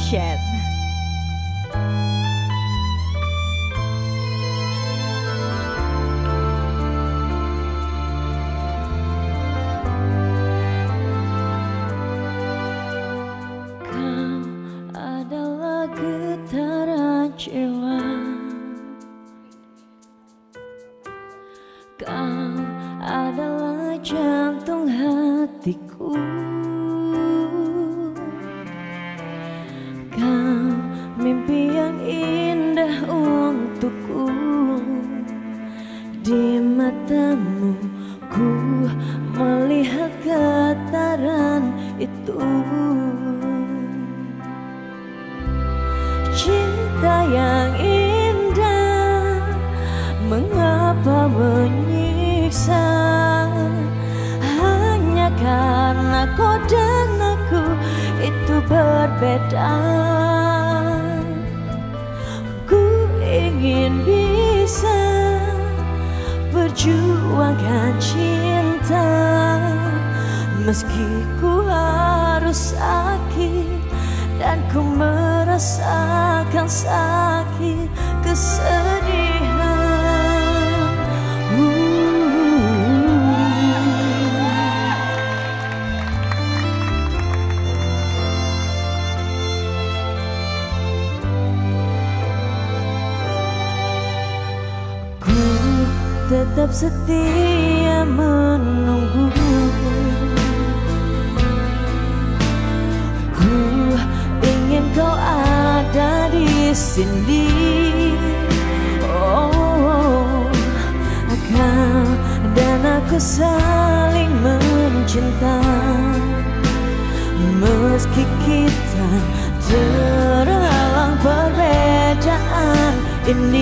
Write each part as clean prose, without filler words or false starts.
Dahsyat. Kau adalah getaran jiwa, kau adalah jantung hatiku. Kau mimpi yang indah untukku. Di matamu ku melihat getaran itu. Cinta yang indah, mengapa menyiksa? Hanya karena kau dan aku itu berbeda. Ku ingin bisa berjuangkan cinta, meski ku harus sakit dan ku merasakan sakit kesedihan. Ku tetap setia menunggu. Ku ingin kau ada di sini. Oh, kau dan aku saling mencinta, meski kita terhalang perbedaan ini.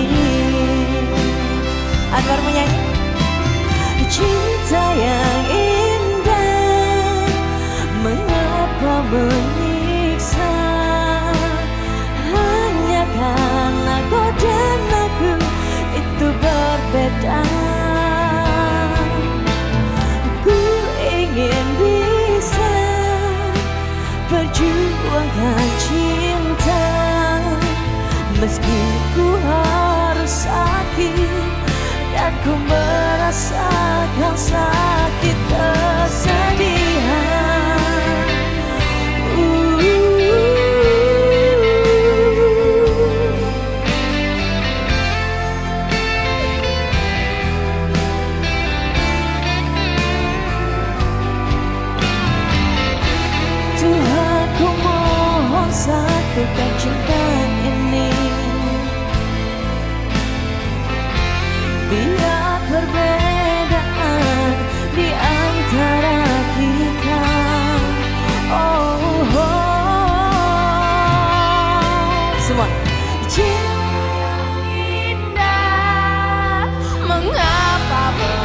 Anwar menyanyi. Cinta yang indah, mengapa menyiksa? Hanya karena kau dan aku itu berbeda. Ku ingin bisa berjuangkan cinta, meski ku harus sakit dan ku merasakan sakit kesedihan. Tuhan, ku mohon satukan cinta ini. Biar perbedaan di antara kita. Oh, oh. Semua. Cinta yang indah, mengapa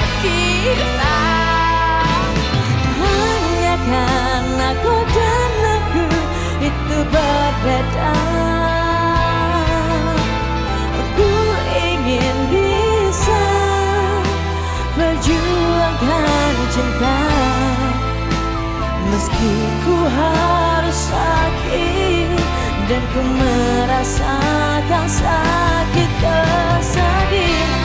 berkisah? Hanya karena kau dan aku itu berbeda. Aku ingin bisa berjuangkan cinta, meski ku harus sakit dan ku merasakan sakit kesedihan.